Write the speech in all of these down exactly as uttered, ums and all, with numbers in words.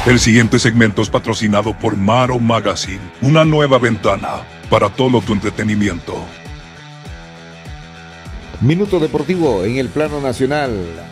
El siguiente segmento es patrocinado por Maro Magazine, una nueva ventana para todo tu entretenimiento. Minuto deportivo en el plano nacional.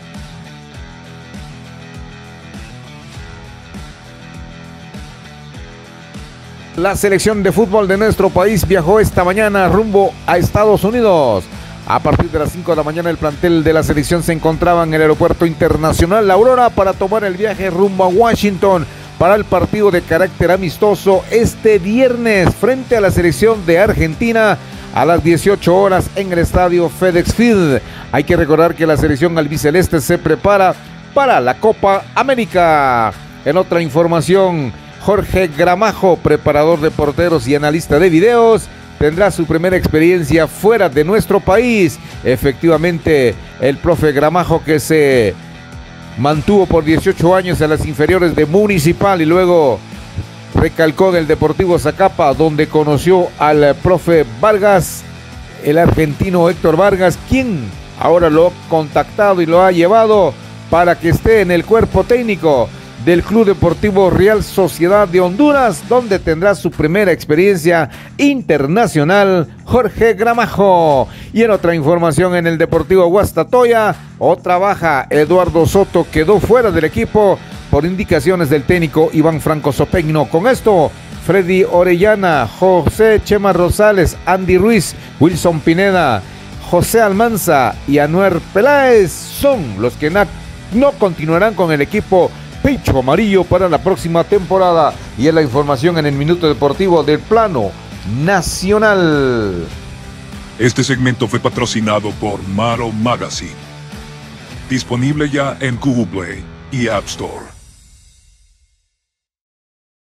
La selección de fútbol de nuestro país viajó esta mañana rumbo a Estados Unidos. A partir de las cinco de la mañana el plantel de la selección se encontraba en el aeropuerto internacional La Aurora para tomar el viaje rumbo a Washington para el partido de carácter amistoso este viernes frente a la selección de Argentina a las dieciocho horas en el estadio FedEx Field. Hay que recordar que la selección albiceleste se prepara para la Copa América. En otra información, Jorge Gramajo, preparador de porteros y analista de videos, tendrá su primera experiencia fuera de nuestro país. Efectivamente, el profe Gramajo, que se mantuvo por dieciocho años en las inferiores de Municipal y luego recalcó en el Deportivo Zacapa, donde conoció al profe Vargas, el argentino Héctor Vargas, quien ahora lo ha contactado y lo ha llevado para que esté en el cuerpo técnico del Club Deportivo Real Sociedad de Honduras, donde tendrá su primera experiencia internacional Jorge Gramajo. Y en otra información, en el Deportivo Guastatoya, otra baja, Eduardo Soto quedó fuera del equipo por indicaciones del técnico Iván Franco Sopegno. Con esto, Freddy Orellana, José Chema Rosales, Andy Ruiz, Wilson Pineda, José Almanza y Anuer Peláez son los que no continuarán con el equipo Pecho Amarillo para la próxima temporada. Y es la información en el Minuto Deportivo del plano nacional. Este segmento fue patrocinado por Maro Magazine. Disponible ya en Google Play y App Store.